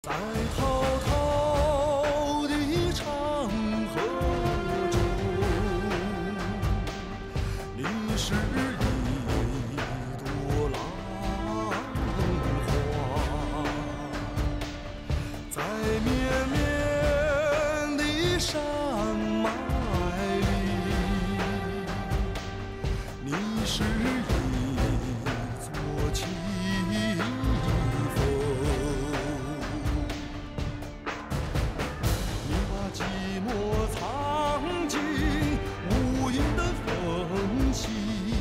在滔滔的长河中，你是一朵浪花，在绵绵的山脉里，你是一座清风。寂寞藏进无垠的缝隙，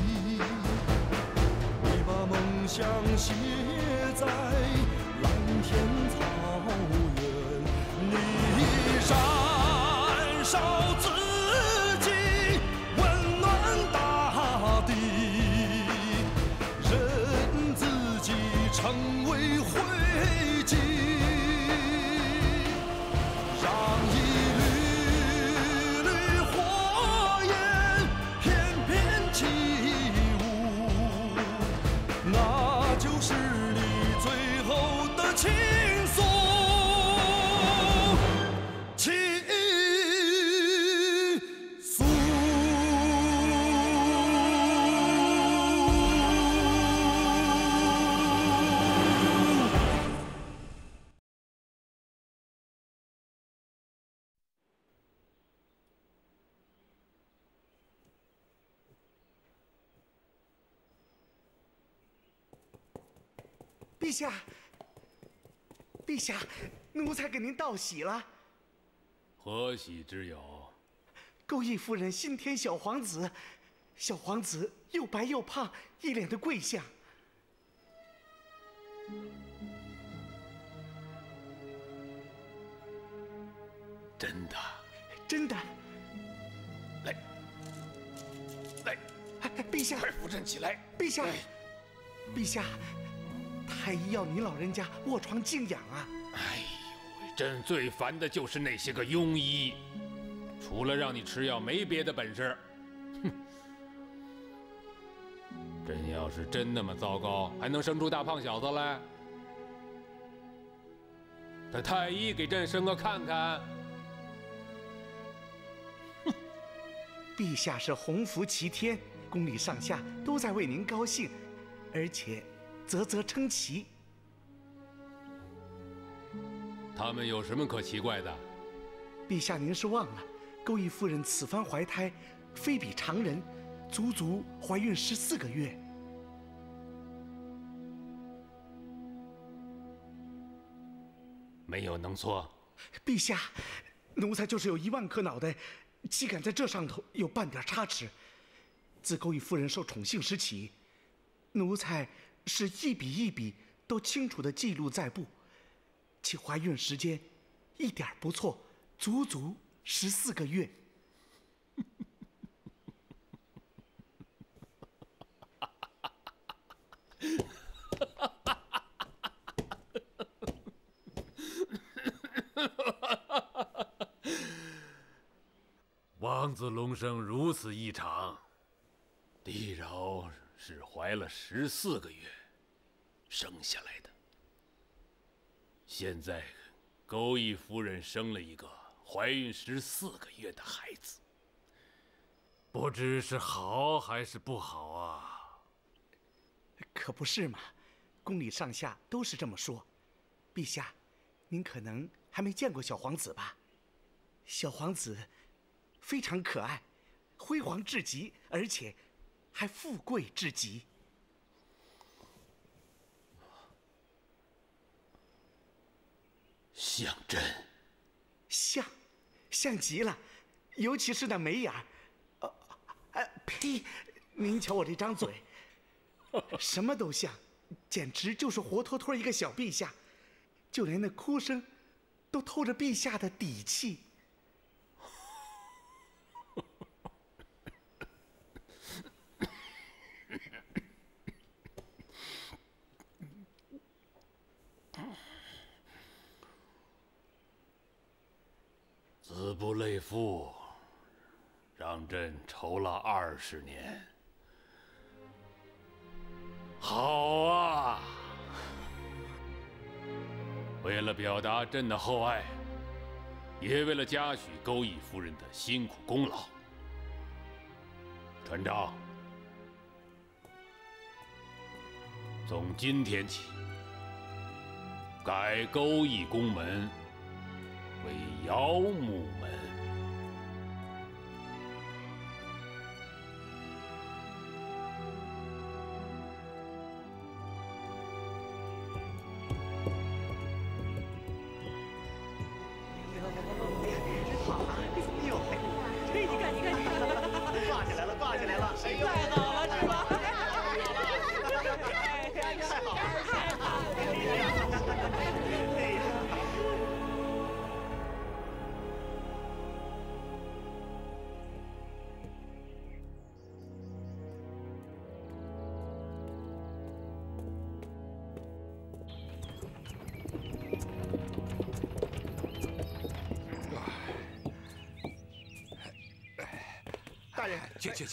你把梦想写在蓝天草原，你燃烧自己，温暖大地，任自己成为灰烬。就是你最后的倾诉，倾诉。 陛下，陛下，奴才给您道喜了。 何喜之有？ 钩弋夫人新添小皇子，小皇子又白又胖，一脸的贵相。 真的？ 真的。 来，来， 陛下， 快扶朕起来。 陛下，陛下。太医要您老人家卧床静养啊！ 哎呦，朕最烦的就是那些个庸医，除了让你吃药，没别的本事。哼！朕要是真那么糟糕，还能生出大胖小子来？这太医给朕生个看看。 哼！陛下是鸿福齐天，宫里上下都在为您高兴，而且啧啧称奇。 他们有什么可奇怪的？ 陛下，您是忘了，钩弋夫人此番怀胎，非比常人，足足怀孕14个月。 没有能错。 陛下，奴才就是有1万颗脑袋，岂敢在这上头有半点差池？自钩弋夫人受宠幸时起，奴才是一笔一笔都清楚地记录在簿，其怀孕时间一点不错，足足14个月。 王子龙生如此异常，地饶是怀了14个月生下来的。现在，钩弋夫人生了一个怀孕14个月的孩子，不知是好还是不好啊？ 可不是嘛，宫里上下都是这么说。陛下，您可能还没见过小皇子吧？小皇子非常可爱，辉煌至极，而且还富贵至极。 像朕， 像极了，尤其是那眉眼儿。呸！您瞧我这张嘴，什么都像，简直就是活脱脱一个小陛下，就连那哭声，都透着陛下的底气。 子不类父，让朕愁了20年。好啊！ 为了表达朕的厚爱，也为了嘉许钩弋夫人的辛苦功劳，传诏，从今天起，改钩弋宫门为姚母门。 大人，去！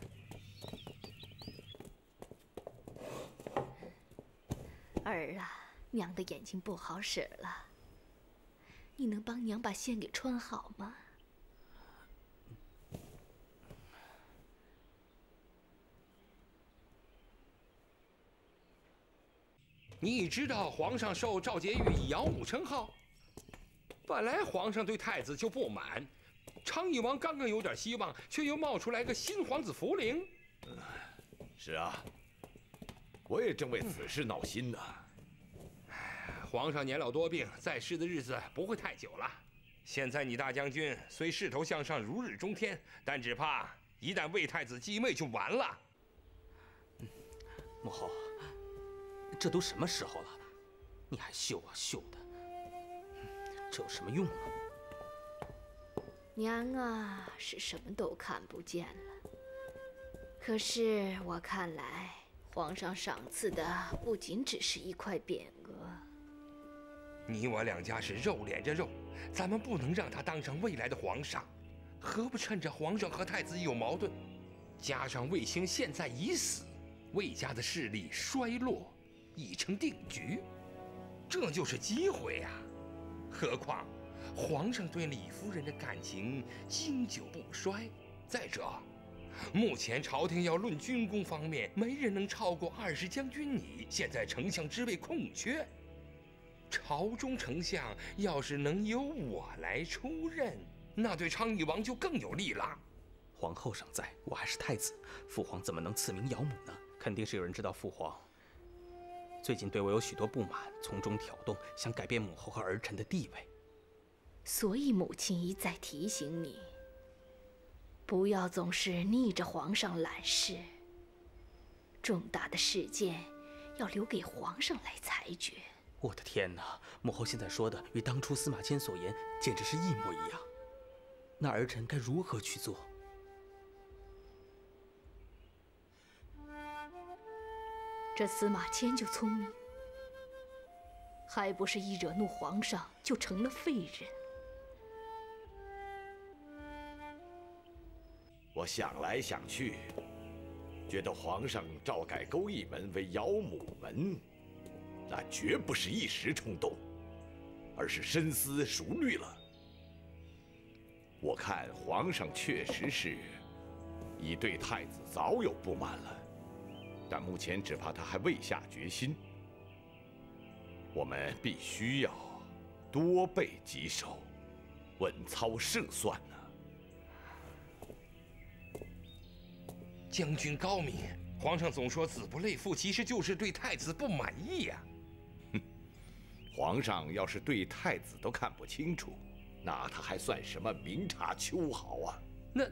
儿啊，娘的眼睛不好使了，你能帮娘把线给穿好吗？ 你知道皇上授赵婕妤以姚母称号？本来皇上对太子就不满。 昌邑王刚刚有点希望，却又冒出来个新皇子福临。 是啊，我也正为此事闹心呢。 皇上年老多病，在世的日子不会太久了。现在你大将军虽势头向上，如日中天，但只怕一旦为太子继位就完了。 母后，这都什么时候了，你还秀啊秀的，这有什么用啊？ 娘啊，是什么都看不见了。可是我看来，皇上赏赐的不仅只是一块匾额。 你我两家是肉连着肉，咱们不能让他当上未来的皇上。何不趁着皇上和太子有矛盾，加上卫青现在已死，魏家的势力衰落已成定局，这就是机会呀！何况。 皇上对李夫人的感情经久不衰。再者，目前朝廷要论军功方面，没人能超过20将军你。现在丞相之位空缺，朝中丞相要是能由我来出任，那对昌邑王就更有利了。 皇后尚在，我还是太子，父皇怎么能赐名姚母呢？肯定是有人知道父皇最近对我有许多不满，从中挑动，想改变母后和儿臣的地位。 所以母亲一再提醒你，不要总是逆着皇上揽事。重大的事件要留给皇上来裁决。 我的天哪！母后现在说的与当初司马迁所言简直是一模一样。那儿臣该如何去做？ 这司马迁就聪明，还不是一惹怒皇上就成了废人。 我想来想去，觉得皇上诏改钩弋门为姚母门，那绝不是一时冲动，而是深思熟虑了。我看皇上确实是已对太子早有不满了，但目前只怕他还未下决心。我们必须要多备棘手，稳操胜算呢。 将军高明，皇上总说子不类父，其实就是对太子不满意呀。 哼，皇上要是对太子都看不清楚，那他还算什么明察秋毫啊？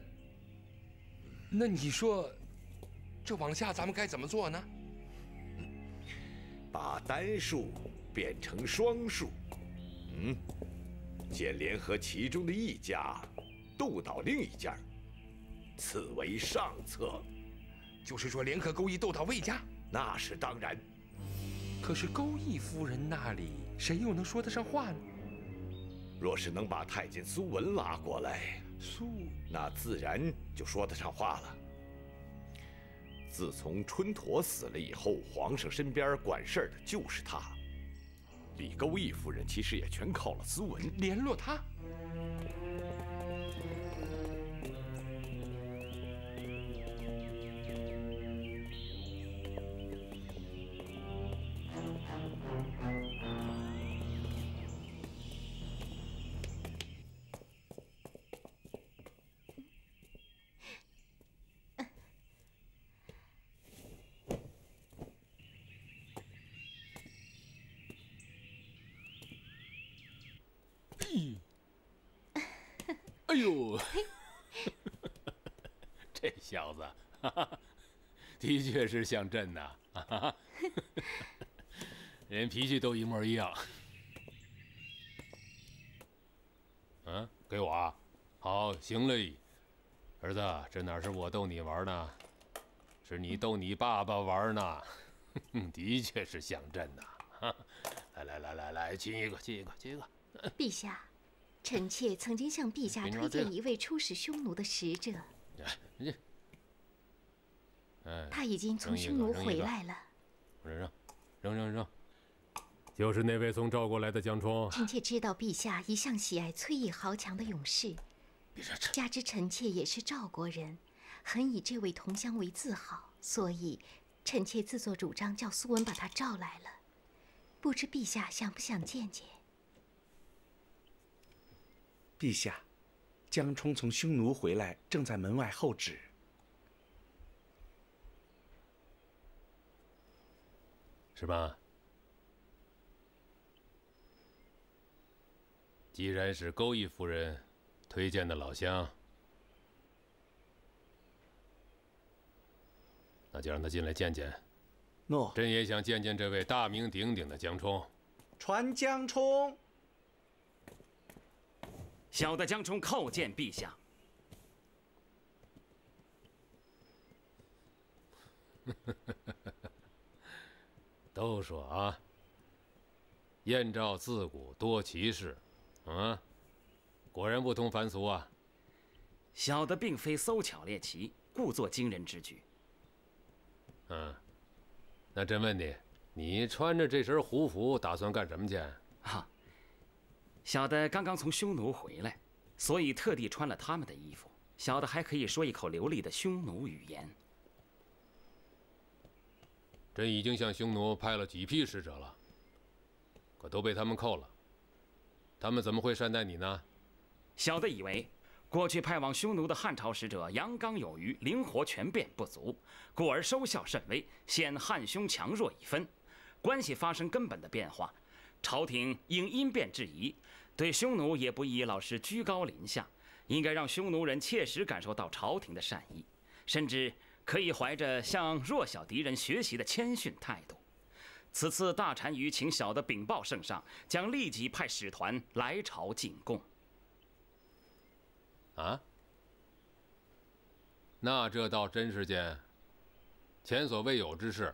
那你说，这往下咱们该怎么做呢？ 把单数变成双数，先联合其中的一家，斗倒另一家。 此为上策， 就是说联合钩弋斗倒魏家， 那是当然。 可是钩弋夫人那里，谁又能说得上话呢？ 若是能把太监苏文拉过来，那自然就说得上话了。自从春陀死了以后，皇上身边管事儿的就是他。 李钩弋夫人其实也全靠了苏文。 联络他。 哎呦，这小子，的确是像朕呐，连脾气都一模一样。嗯，给我啊，好，行嘞。儿子，这哪是我逗你玩呢，是你逗你爸爸玩呢。的确是像朕呐。来，亲一个。 陛下，臣妾曾经向陛下推荐一位出使匈奴的使者，他已经从匈奴回来了。 扔，就是那位从赵国来的江充。 臣妾知道陛下一向喜爱崔义豪强的勇士，加之臣妾也是赵国人，很以这位同乡为自豪，所以臣妾自作主张叫苏文把他召来了。不知陛下想不想见见？ 陛下，江充从匈奴回来，正在门外候旨。 是吧？既然是钩弋夫人推荐的老乡，那就让他进来见见。 诺。 朕也想见见这位大名鼎鼎的江充。 传江充。 小的江充叩见陛下。 都说啊，燕赵自古多奇事，果然不同凡俗啊。 小的并非搜巧猎奇，故作惊人之举。 那朕问你，你穿着这身胡服打算干什么去？ 小的刚刚从匈奴回来，所以特地穿了他们的衣服。小的还可以说一口流利的匈奴语言。 朕已经向匈奴派了几批使者了，可都被他们扣了。他们怎么会善待你呢？ 小的以为，过去派往匈奴的汉朝使者阳刚有余，灵活权变不足，故而收效甚微，显汉匈强弱已分，关系发生根本的变化。朝廷应因变制宜，对匈奴也不宜老是居高临下，应该让匈奴人切实感受到朝廷的善意，甚至可以怀着向弱小敌人学习的谦逊态度。此次大单于请小的禀报圣上，将立即派使团来朝进贡。 那这倒真是件前所未有之事。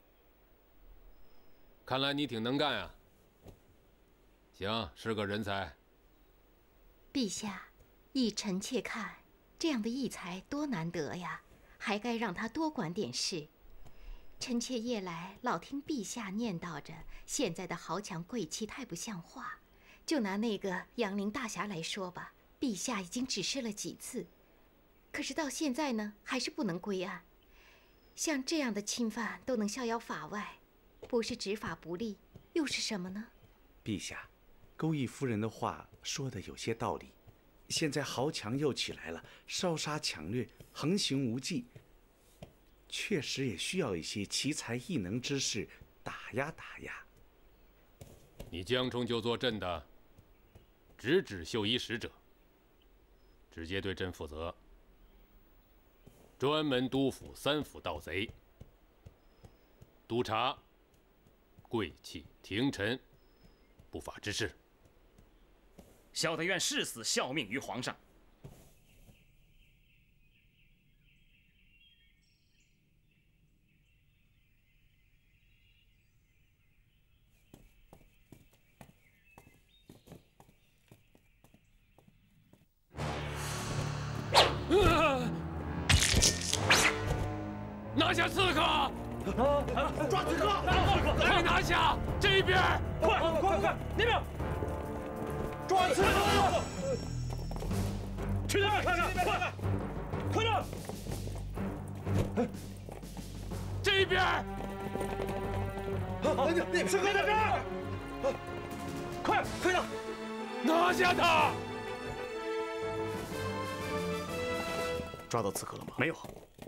看来你挺能干呀。行，是个人才。 陛下，依臣妾看，这样的义才多难得呀，还该让他多管点事。臣妾夜来老听陛下念叨着现在的豪强贵戚太不像话。就拿那个杨陵大侠来说吧，陛下已经指示了几次，可是到现在呢，还是不能归案。像这样的侵犯都能逍遥法外，不是执法不力，又是什么呢？ 陛下，钩弋夫人的话说的有些道理。现在豪强又起来了，烧杀抢掠，横行无忌，确实也需要一些奇才异能之士打压打压。 你江充就做朕的直指绣衣使者，直接对朕负责，专门督抚三府盗贼，督察贵戚廷臣不法之事。 小的愿誓死效命于皇上。 拿下刺客！ 抓刺客！ 快拿下！这边！ 快！那边！抓刺客！去那边看看！快点！ 这边！ 刺客在这儿！快点！ 拿下他！ 抓到刺客了吗？ 没有。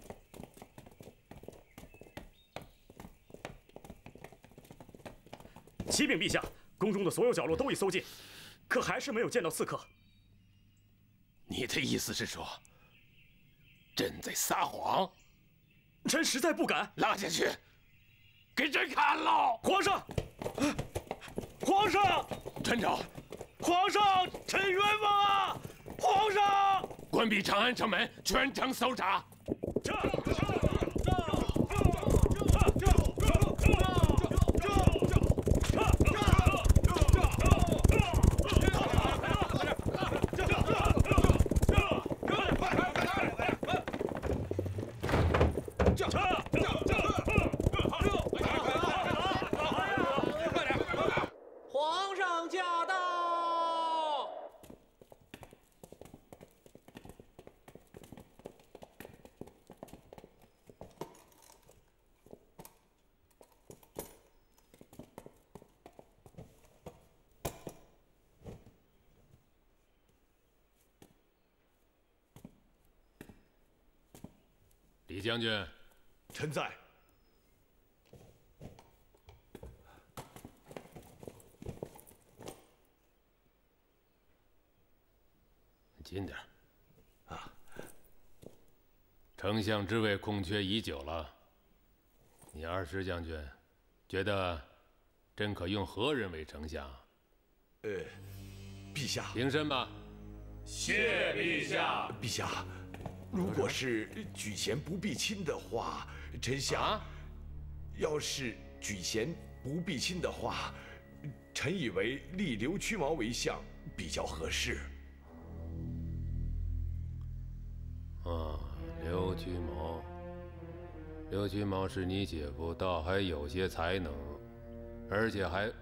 启禀陛下，宫中的所有角落都已搜尽，可还是没有见到刺客。 你的意思是说，朕在撒谎？ 臣实在不敢。 拉下去，给朕看喽！ 皇上，皇上， 传召！ 皇上，臣冤枉啊！皇上， 关闭长安城门，全城搜查。 皇上驾到！ 李将军， 臣在。 近点啊！丞相之位空缺已久了，你20将军觉得朕可用何人为丞相？ 陛下。 平身吧。 谢陛下。陛下，如果是举贤不避亲的话，臣想，要是举贤不避亲的话，臣以为立刘屈毛为相比较合适。 刘屈毛是你姐夫，倒还有些才能，而且还……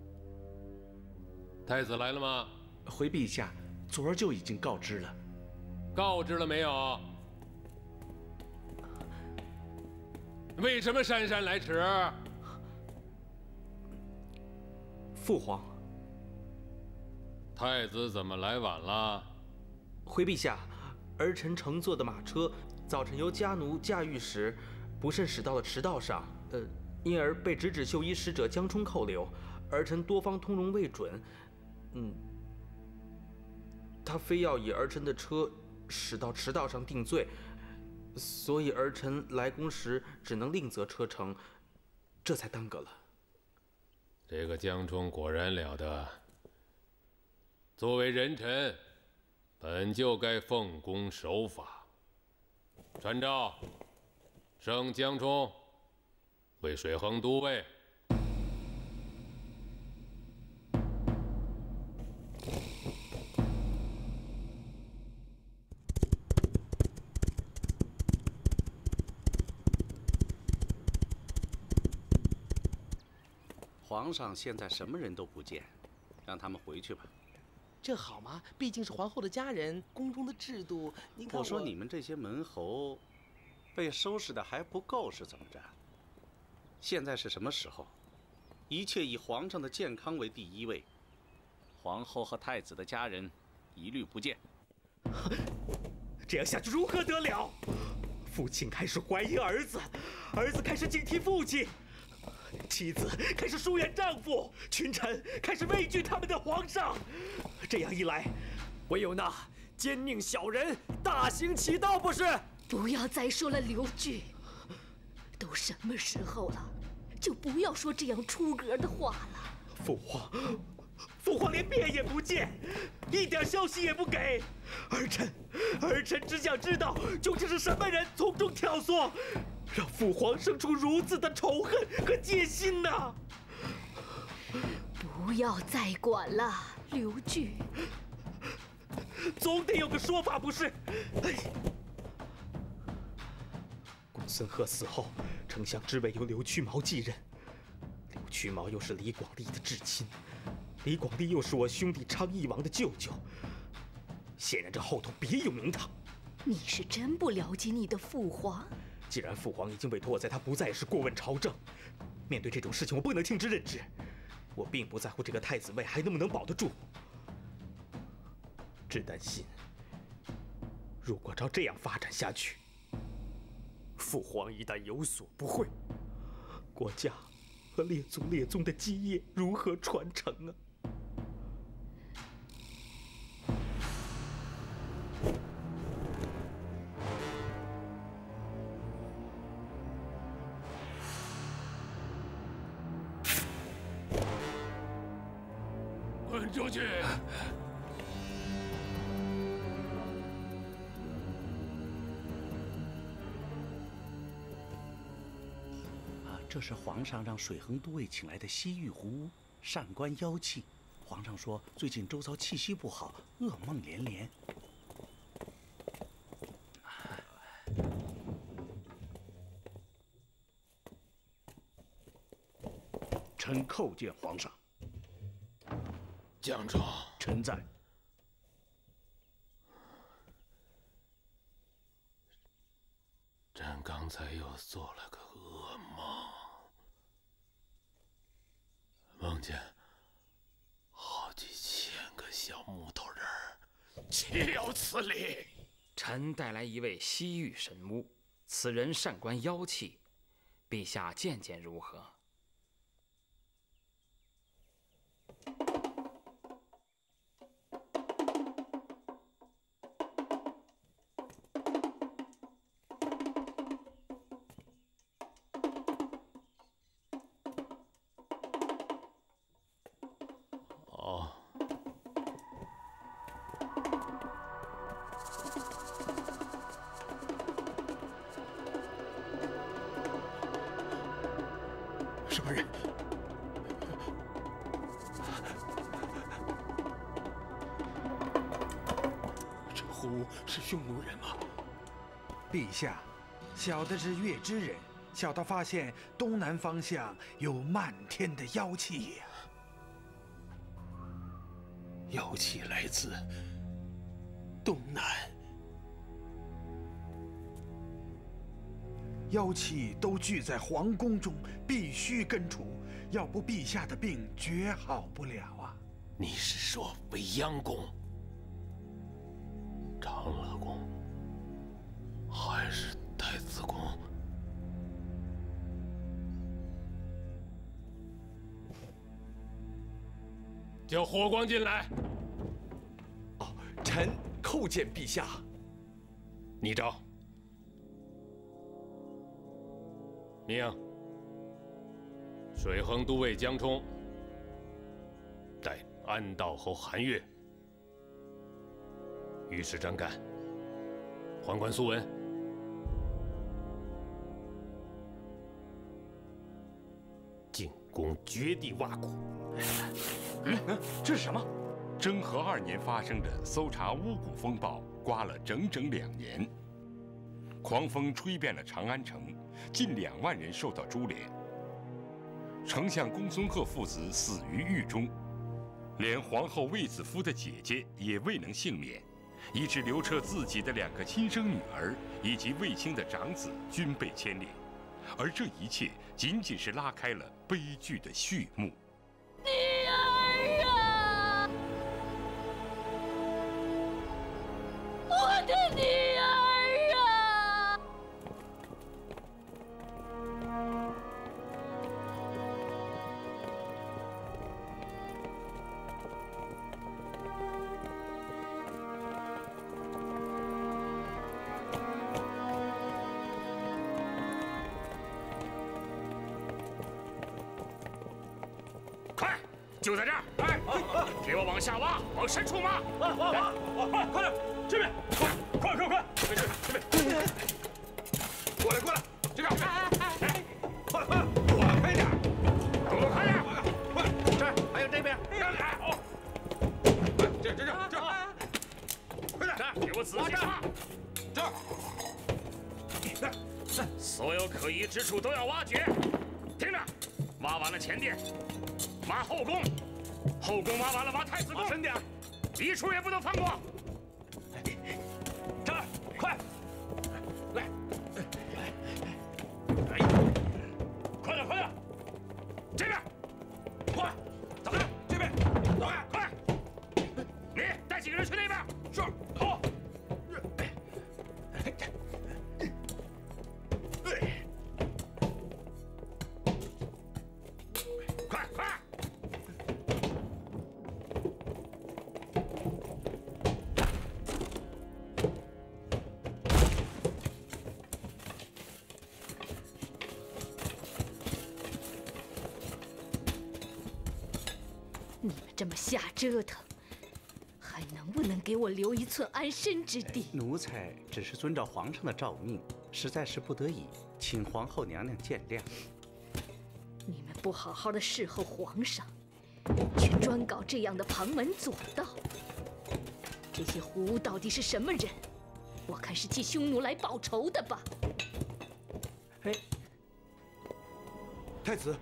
太子来了吗？ 回陛下，昨儿就已经告知了。 告知了没有？为什么姗姗来迟？ 父皇， 太子怎么来晚了？ 回陛下，儿臣乘坐的马车早晨由家奴驾驭时，不慎驶到了驰道上，因而被直指绣衣使者江冲扣留。儿臣多方通融未准，他非要以儿臣的车驶到驰道上定罪，所以儿臣来宫时只能另择车程，这才耽搁了。 这个江冲果然了得，作为人臣，本就该奉公守法。传召，升江冲为水衡都尉。 皇上现在什么人都不见，让他们回去吧。 这好吗？毕竟是皇后的家人，宫中的制度，您看我说你们这些门侯，被收拾的还不够是怎么着？现在是什么时候？一切以皇上的健康为第一位。皇后和太子的家人，一律不见。 这样下去如何得了？父亲开始怀疑儿子，儿子开始警惕父亲。妻子开始疏远丈夫，群臣开始畏惧他们的皇上。这样一来，唯有那奸佞小人大行其道，不是？ 不要再说了，刘据。都什么时候了，就不要说这样出格的话了。 父皇连面也不见，一点消息也不给。儿臣只想知道，究竟是什么人从中挑唆，让父皇生出如此的仇恨和戒心呢？ 不要再管了，刘据。 总得有个说法，不是？ 孙贺死后，丞相之位由刘屈毛继任。刘屈毛又是李广利的至亲，李广利又是我兄弟昌邑王的舅舅，显然这后头别有名堂。 你是真不了解你的父皇。 既然父皇已经委托我在他不在时过问朝政，面对这种事情，我不能听之任之。我并不在乎这个太子位还能不能保得住，只担心如果照这样发展下去，父皇一旦有所不会，国家和列祖列宗的基业如何传承啊？ 滚出去！ 这是皇上让水衡都尉请来的西域狐巫，善观妖气。皇上说最近周遭气息不好，噩梦连连。 臣叩见皇上。 江充， 臣在。 朕刚才又做了个噩梦，梦见好几千个小木头人儿，岂有此理！ 臣带来一位西域神巫，此人善观妖气，陛下见见如何？ 什么人？这狐巫是匈奴人吗？ 陛下，小的是月之人，小的发现东南方向有漫天的妖气呀。 妖气来自东南。 妖气都聚在皇宫中，必须根除，要不陛下的病绝好不了啊！ 你是说未央宫、长乐宫，还是太子宫？叫火光进来。 哦，臣叩见陛下。 你召。命水衡都尉江充带安道侯韩越、御史张干、宦官苏文进攻掘地挖苦。 这是什么？征和2年发生的搜查巫蛊风暴，刮了整整2年。狂风吹遍了长安城，近2万人受到株连。丞相公孙贺父子死于狱中，连皇后卫子夫的姐姐也未能幸免，以致刘彻自己的2个亲生女儿以及卫青的长子均被牵连，而这一切仅仅是拉开了悲剧的序幕。 女儿啊，我的女儿！ 就在这儿！哎，给我往下挖，往深处挖！ 来，快点，这边，快！这边， 过来，这边，快点，动作快点，快！这儿还有这边，这，快点， 给我仔细挖！ 这儿， 所有可疑之处都要挖掘。听着，挖完了前殿，挖后宫，后宫挖完了挖太子宫， 深点， 一处也不能放过。 这儿，快，来，快点，快点， 这边， 快，走开，这边，快， 快，你带几个人去那边。 是，好。 快快！ 你们这么瞎折腾，还能不能给我留一寸安身之地？ 奴才只是遵照皇上的诏命，实在是不得已，请皇后娘娘见谅。 你们不好好的侍候皇上，却专搞这样的旁门左道。这些胡巫到底是什么人？我看是替匈奴来报仇的吧。 哎， 太子，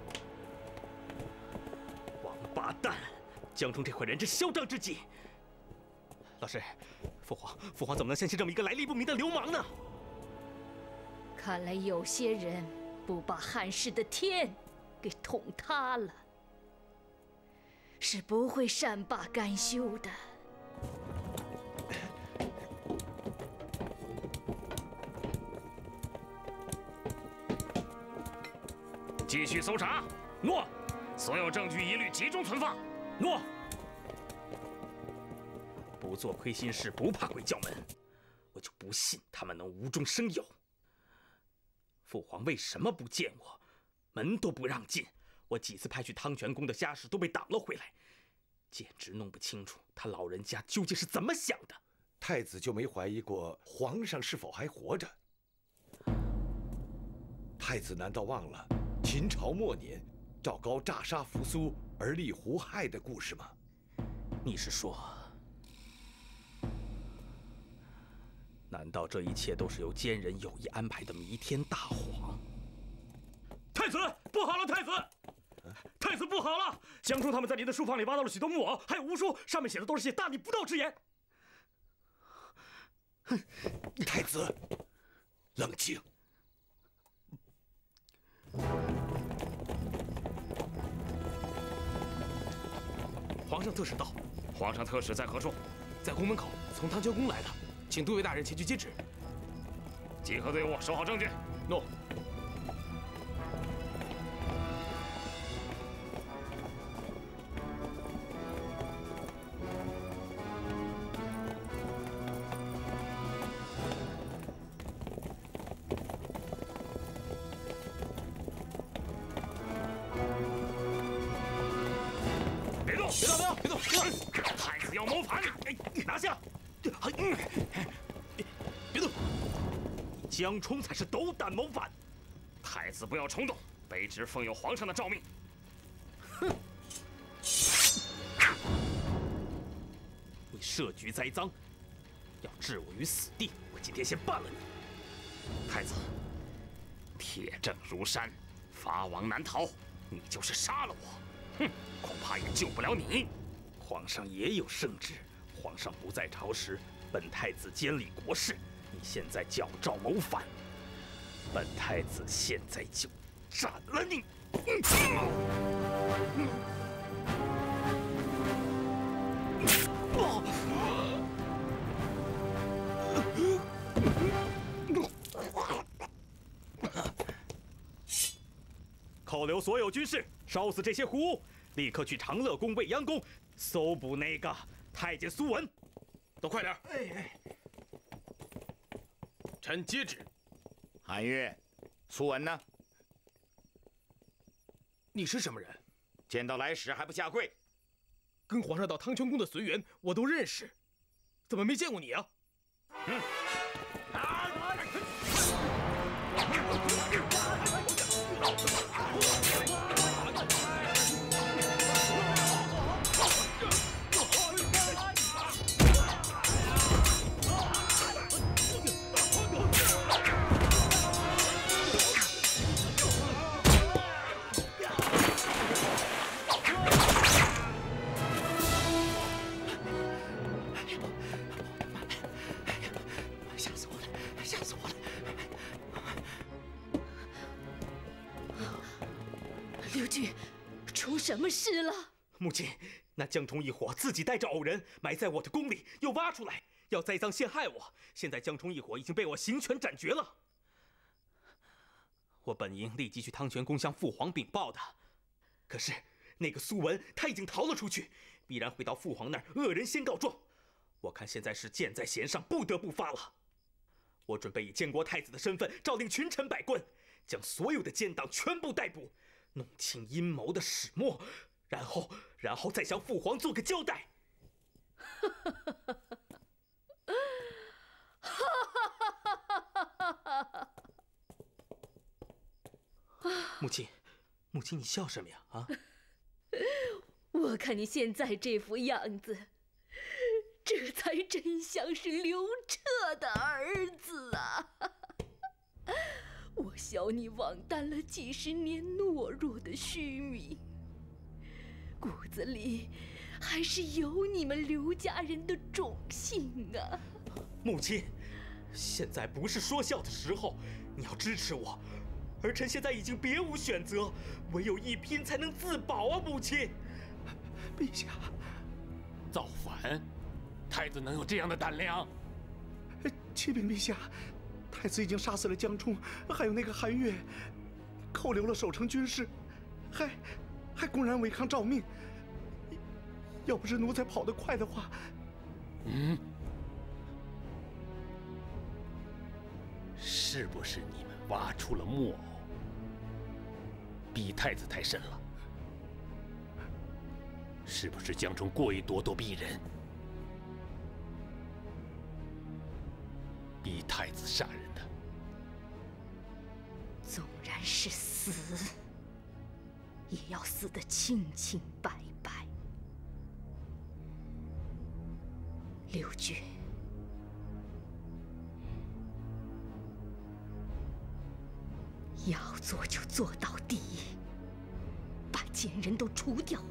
王八蛋！江冲这伙人真嚣张之极。老师，父皇怎么能相信这么一个来历不明的流氓呢？ 看来有些人不把汉室的天给捅塌了，是不会善罢甘休的。 继续搜查。 诺。 所有证据一律集中存放。 诺。 不做亏心事，不怕鬼叫门，我就不信他们能无中生有。父皇为什么不见我？门都不让进，我几次派去汤泉宫的家事都被挡了回来，简直弄不清楚他老人家究竟是怎么想的。 太子就没怀疑过皇上是否还活着？太子难道忘了秦朝末年赵高诈杀扶苏而立胡亥的故事吗？ 你是说，难道这一切都是由奸人有意安排的弥天大谎？ 太子，不好了！太子，太子不好了！江冲他们在您的书房里挖到了许多木偶，还有巫书，上面写的都是些大逆不道之言。 太子，冷静。 皇上特使到。 皇上特使在何处？ 在宫门口，从汤泉宫来的，请都尉大人前去接旨。 集合队伍，守好证据。 诺。 别动！ 别动！别动！ 太子要谋反， 拿下！别动！江冲才是斗胆谋反。 太子不要冲动，卑职奉有皇上的诏命。 哼！你设局栽赃，要置我于死地，我今天先办了你。 太子，铁证如山，法网难逃，你就是杀了我，哼，恐怕也救不了你。 皇上也有圣旨，皇上不在朝时，本太子监理国事。你现在矫诏谋反，本太子现在就斩了你！扣留所有军士，烧死这些胡巫，立刻去长乐宫、未央宫搜捕那个太监苏文。 都快点！哎，臣接旨。 韩愈，苏文呢？ 你是什么人？ 见到来使还不下跪？ 跟皇上到汤泉宫的随员我都认识，怎么没见过你啊？ 刘据，出什么事了？ 母亲，那江冲一伙自己带着偶人埋在我的宫里，又挖出来，要栽赃陷害我。现在江冲一伙已经被我刑权斩决了。我本应立即去汤泉宫向父皇禀报的，可是那个苏文他已经逃了出去，必然会到父皇那儿恶人先告状。我看现在是箭在弦上，不得不发了。我准备以监国太子的身份，诏令群臣百官，将所有的奸党全部逮捕，弄清阴谋的始末，然后再向父皇做个交代。母亲，你笑什么呀？啊！ 我看你现在这副样子，这才真像是刘彻的儿子啊！我笑你枉担了几十年懦弱的虚名，骨子里还是有你们刘家人的种姓啊！ 母亲，现在不是说笑的时候，你要支持我。儿臣现在已经别无选择，唯有一拼才能自保啊！母亲， 陛下， 造反，太子能有这样的胆量？ 启禀陛下，太子已经杀死了江冲，还有那个韩越，扣留了守城军士，还公然违抗诏命。要不是奴才跑得快的话， 是不是你们挖出了木偶，逼太子太甚了？是不是江冲过于咄咄逼人，逼太子杀人的？ 纵然是死，也要死得清清白白。刘据，要做就做到底，把奸人都除掉。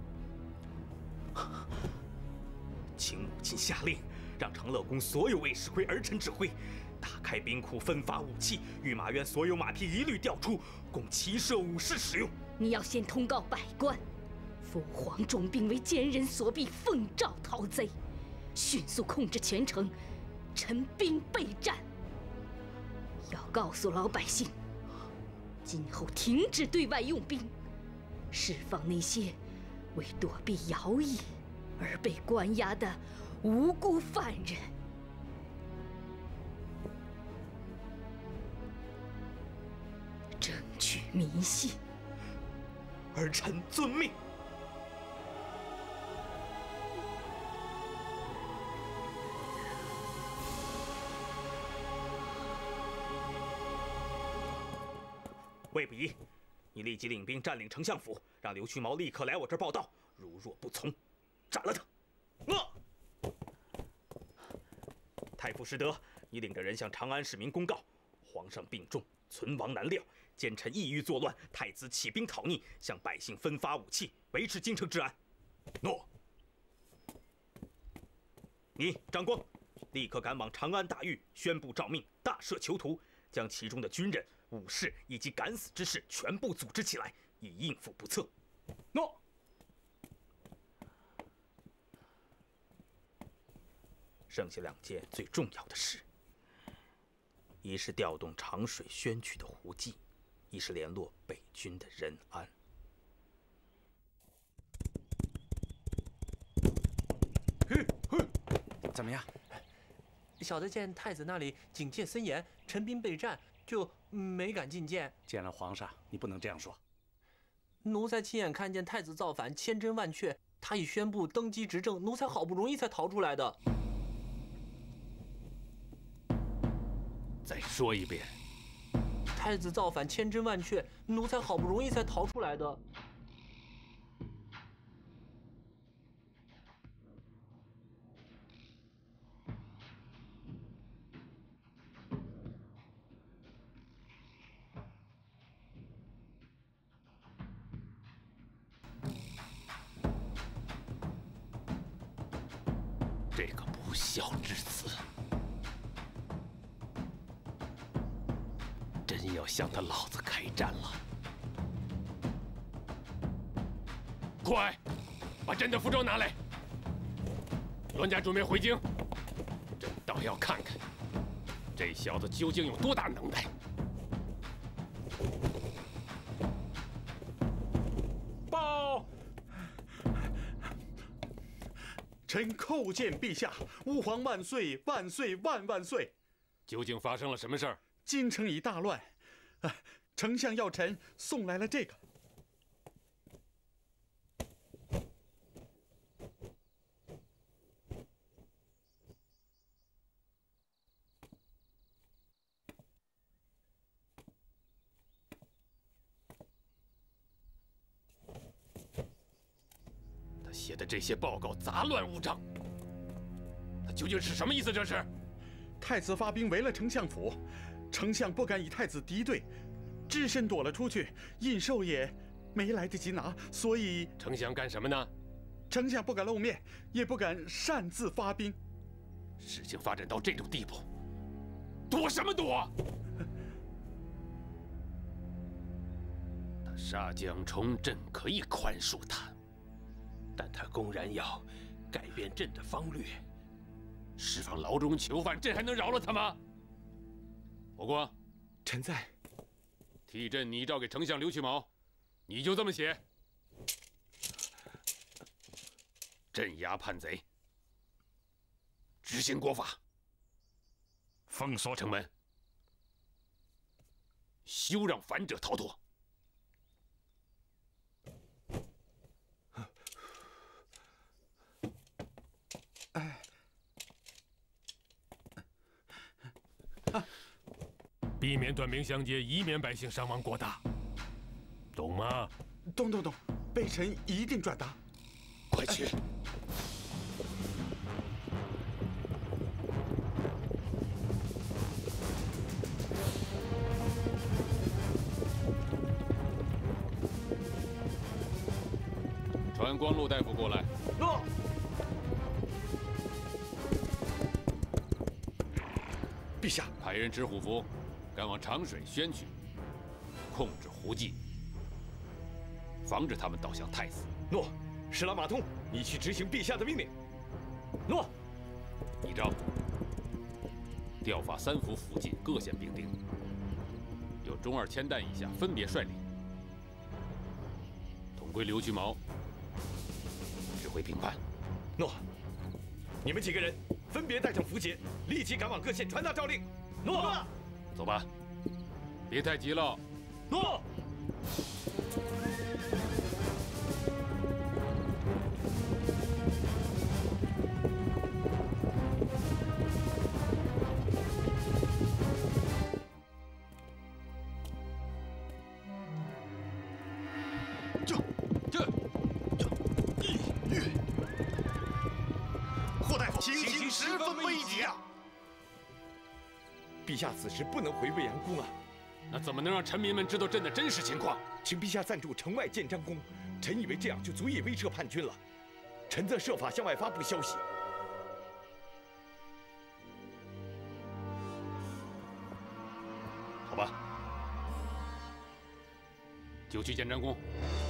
请母亲下令，让长乐宫所有卫士归儿臣指挥，打开兵库，分发武器，御马院所有马匹一律调出，供骑射武士使用。 你要先通告百官，父皇重兵为奸人所逼，奉诏讨贼，迅速控制全城，陈兵备战。要告诉老百姓，今后停止对外用兵，释放那些为躲避徭役而被关押的无辜犯人。争取民心。 儿臣遵命。魏不疑，你立即领兵占领丞相府，让刘屈毛立刻来我这儿报到。如若不从，斩了他！太傅失德，你领着人向长安市民公告，皇上病重，存亡难料，奸臣意欲作乱，太子起兵讨逆，向百姓分发武器，维持京城治安。诺。你张光，立刻赶往长安大狱，宣布诏命，大赦囚徒，将其中的军人、武士以及敢死之士全部组织起来，以应付不测。诺。剩下2件最重要的事，一是调动长水宣曲的胡骑，一是联络北军的任安。 怎么样？小的见太子那里警戒森严，陈兵备战，就没敢觐见。 见了皇上，你不能这样说。 奴才亲眼看见太子造反，千真万确，他已宣布登基执政，奴才好不容易才逃出来的。 再说一遍。 太子造反千真万确，奴才好不容易才逃出来的。 这个不孝之子，真要向他老子开战了！ 快，把朕的符咒拿来。栾家准备回京，朕倒要看看这小子究竟有多大能耐。 报！臣叩见陛下，吾皇万岁万岁万万岁！ 究竟发生了什么事儿？ 京城已大乱，丞相要臣送来了这个。 他写的这些报告杂乱无章，他究竟是什么意思？这是？ 太子发兵围了丞相府，丞相不敢与太子敌对，只身躲了出去，印绶也没来得及拿，所以丞相干什么呢？ 丞相不敢露面，也不敢擅自发兵。 事情发展到这种地步，躲什么躲？他杀江冲，朕可以宽恕他， 但他公然要改变朕的方略。 释放牢中囚犯，朕还能饶了他吗？火光， 臣在。 替朕拟诏给丞相刘屈毛，你就这么写：镇压叛贼，执行国法，封锁城门，休让反者逃脱。避免短兵相接，以免百姓伤亡过大，懂吗？ 懂，备臣一定转达。 快去！传光禄大夫过来。 诺。 陛下， 派人持虎符，赶往长水、宣渠，控制胡骑，防止他们倒向太子。 诺。侍郎马通，你去执行陛下的命令。 诺。 拟诏：调发3府附近各县兵丁，由中2千担以下分别率领，统归刘屈毛指挥兵办。 诺。你们几个人分别带上符节，立即赶往各县传达诏令。 诺。 走吧，别太急了。 诺。 霍大夫，情形十分危急啊！陛下此时不能回未央宫啊， 那怎么能让臣民们知道朕的真实情况？ 请陛下暂住城外建章宫，臣以为这样就足以威慑叛军了。臣则设法向外发布消息。 好吧，就去建章宫。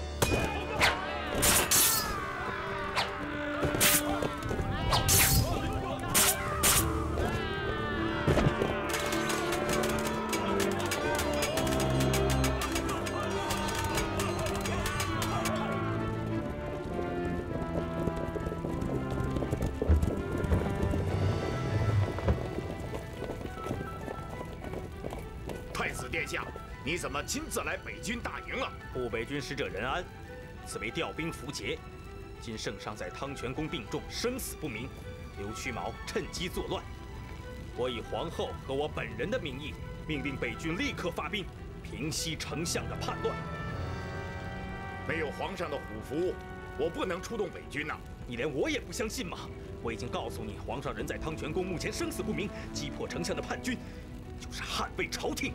太子殿下，你怎么亲自来北军大营了？ 护北军使者任安，此为调兵符节。今圣上在汤泉宫病重，生死不明，刘屈毛趁机作乱。我以皇后和我本人的名义，命令北军立刻发兵，平息丞相的叛乱。 没有皇上的虎符，我不能出动北军呐。 你连我也不相信吗？我已经告诉你，皇上人在汤泉宫，目前生死不明，击破丞相的叛军，就是捍卫朝廷。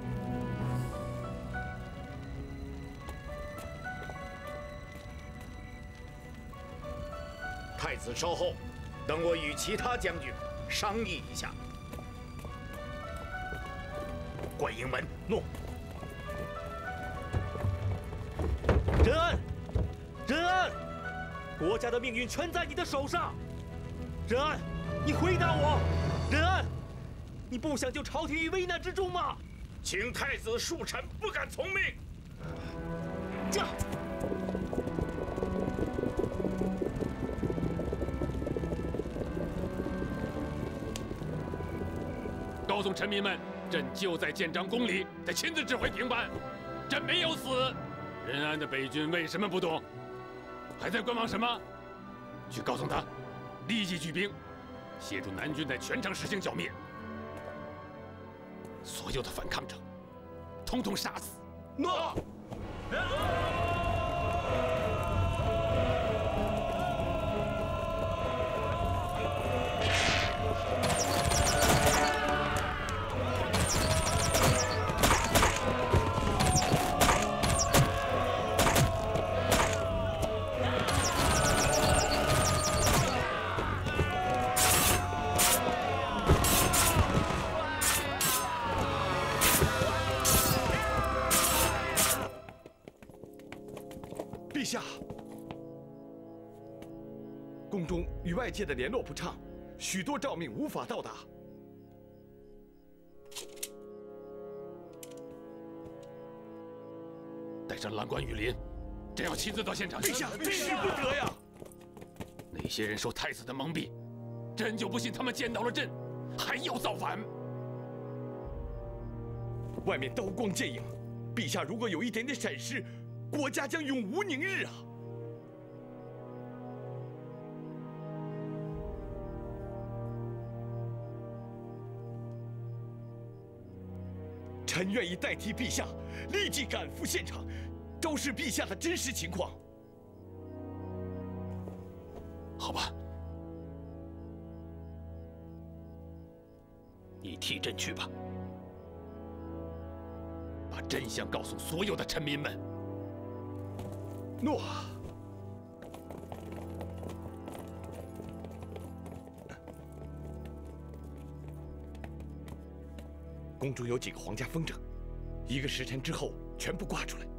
太子稍后，等我与其他将军商议一下。观营门， 诺。任安， 仁安，国家的命运全在你的手上。仁安，你回答我，仁安，你不想救朝廷于危难之中吗？ 请太子恕臣不敢从命。 这。 告诉臣民们，朕就在建章宫里，得亲自指挥平叛，朕没有死。仁安的北军为什么不动？还在观望什么？去告诉他，立即举兵，协助南军在全城实行剿灭。所有的反抗者，统统杀死。 诺。 陛下，宫中与外界的联络不畅，许多诏命无法到达。 带上蓝关羽林，朕要亲自到现场。 陛下，使不得呀！ 那些人受太子的蒙蔽，朕就不信他们见到了朕，还要造反。 外面刀光剑影，陛下如果有一点点闪失，国家将永无宁日啊！臣愿意代替陛下，立即赶赴现场，昭示陛下的真实情况。 好吧， 你替朕去吧， 把真相告诉所有的臣民们。 诺。宫中有几个皇家风筝，1个时辰之后全部挂出来。